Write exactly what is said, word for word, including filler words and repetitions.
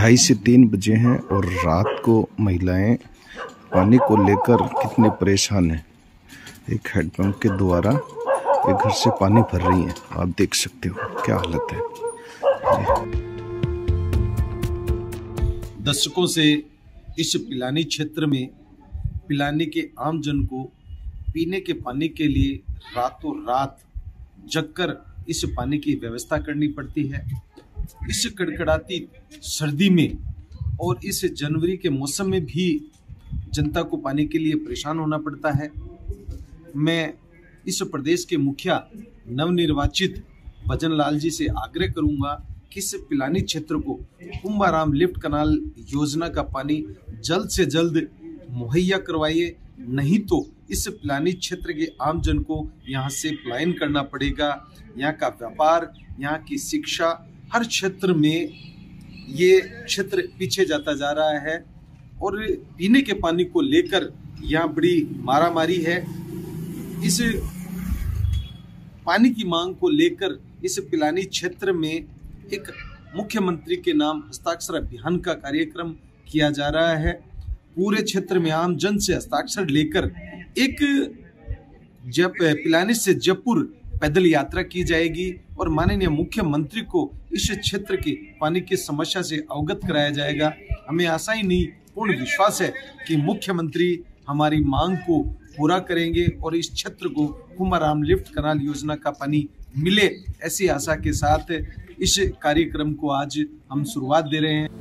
ढाई से तीन बजे हैं और रात को महिलाएं पानी को लेकर कितने परेशान हैं। एक हैंडपंप के द्वारा एक घर से पानी भर रही हैं। आप देख सकते हो क्या हालत है। दशकों से इस पिलानी क्षेत्र में पिलानी के आम जन को पीने के पानी के लिए रातों रात जगकर इस पानी की व्यवस्था करनी पड़ती है। इस कड़कड़ाती सर्दी में और इस जनवरी के मौसम में भी जनता को पानी के लिए परेशान होना पड़ता है। मैं इस प्रदेश के मुखिया नवनिर्वाचित भजन लाल जी से आग्रह करूंगा कि इस पिलानी क्षेत्र को कुंभाराम लिफ्ट कनाल योजना का पानी जल्द से जल्द मुहैया करवाइए, नहीं तो इस पिलानी क्षेत्र के आम जन को यहाँ से पलायन करना पड़ेगा। यहाँ का व्यापार, यहाँ की शिक्षा, हर क्षेत्र में ये क्षेत्र पीछे जाता जा रहा है और पीने के पानी को लेकर यहाँ बड़ी मारामारी है। इस पानी की मांग को लेकर इस पिलानी क्षेत्र में एक मुख्यमंत्री के नाम हस्ताक्षर अभियान का कार्यक्रम किया जा रहा है। पूरे क्षेत्र में आम जन से हस्ताक्षर लेकर एक जब पिलानी से जयपुर पैदल यात्रा की जाएगी और माननीय मुख्यमंत्री को इस क्षेत्र की पानी की समस्या से अवगत कराया जाएगा। हमें आशा ही नहीं, पूर्ण विश्वास है कि मुख्यमंत्री हमारी मांग को पूरा करेंगे और इस क्षेत्र को कुंभाराम लिफ्ट कनाल योजना का पानी मिले, ऐसी आशा के साथ इस कार्यक्रम को आज हम शुरुआत दे रहे हैं।